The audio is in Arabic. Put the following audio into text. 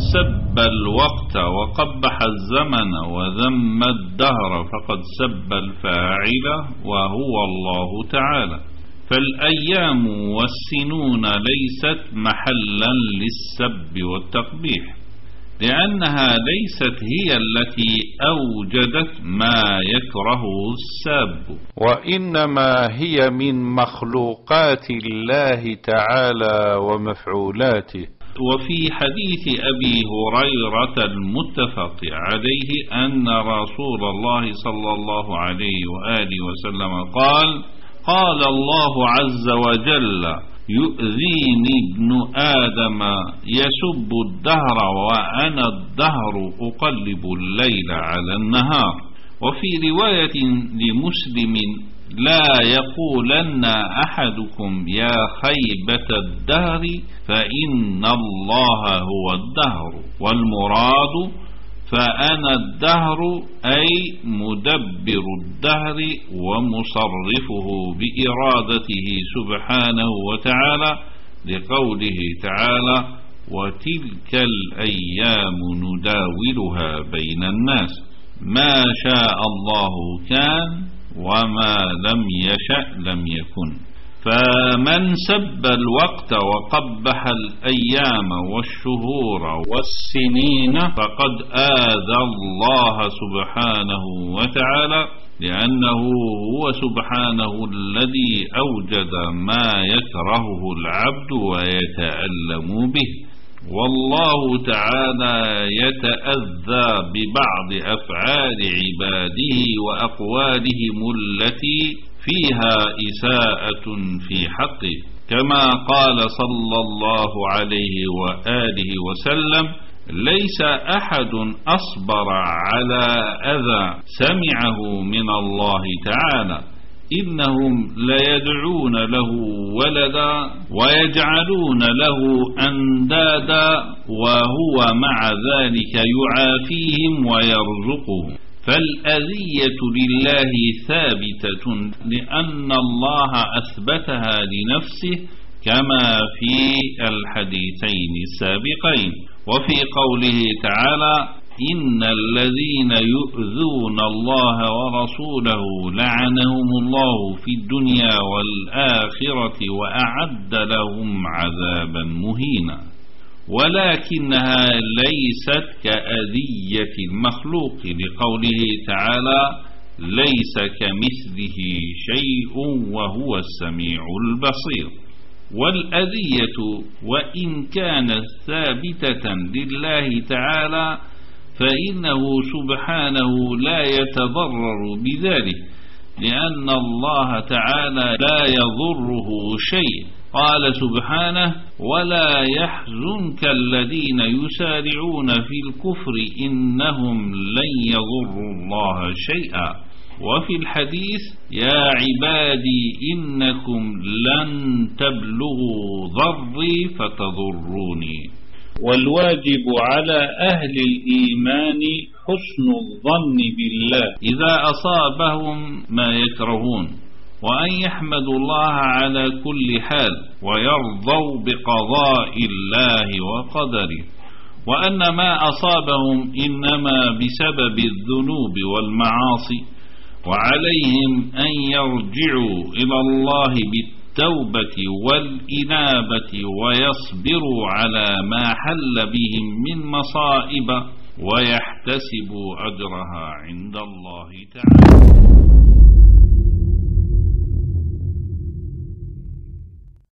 سب الوقت وقبح الزمن وذم الدهر فقد سب الفاعل وهو الله تعالى. فالأيام والسنون ليست محلا للسب والتقبيح، لأنها ليست هي التي أوجدت ما يكرهه الساب، وإنما هي من مخلوقات الله تعالى ومفعولاته. وفي حديث أبي هريرة المتفق عليه أن رسول الله صلى الله عليه وآله وسلم قال: قال الله عز وجل: يؤذيني ابن آدم يسب الدهر وأنا الدهر أقلب الليل على النهار. وفي رواية لمسلم: لا يقولن أحدكم يا خيبة الدهر فإن الله هو الدهر، والمراد فأنا الدهر أي مدبر الدهر ومصرفه بإرادته سبحانه وتعالى، لقوله تعالى: وتلك الأيام نداولها بين الناس، ما شاء الله كان وما لم يشأ لم يكن. فمن سب الوقت وقبح الأيام والشهور والسنين فقد آذى الله سبحانه وتعالى، لأنه هو سبحانه الذي أوجد ما يكرهه العبد ويتألم به، والله تعالى يتأذى ببعض أفعال عباده وأقوالهم التي فيها إساءة في حقه، كما قال صلى الله عليه وآله وسلم: ليس أحد أصبر على أذى سمعه من الله تعالى، إنهم ليدعون له ولدا ويجعلون له أندادا وهو مع ذلك يعافيهم ويرزقهم. فالأذية لله ثابتة لأن الله أثبتها لنفسه، كما في الحديثين السابقين. وفي قوله تعالى: إن الذين يؤذون الله ورسوله لعنهم الله في الدنيا والآخرة وأعد لهم عذابا مهينا. ولكنها ليست كأذية المخلوق، لقوله تعالى: ليس كمثله شيء وهو السميع البصير. والأذية وإن كانت ثابتة لله تعالى فإنه سبحانه لا يتضرر بذلك، لأن الله تعالى لا يضره شيء. قال سبحانه: ولا يحزنك الذين يسارعون في الكفر إنهم لن يضروا الله شيئا. وفي الحديث: يا عبادي إنكم لن تبلغوا ضري فتضروني. والواجب على أهل الإيمان حسن الظن بالله إذا أصابهم ما يكرهون، وأن يحمدوا الله على كل حال ويرضوا بقضاء الله وقدره، وأن ما أصابهم إنما بسبب الذنوب والمعاصي، وعليهم أن يرجعوا إلى الله بالتوبة والإنابة ويصبروا على ما حل بهم من مصائب ويحتسبوا أجرها عند الله تعالى.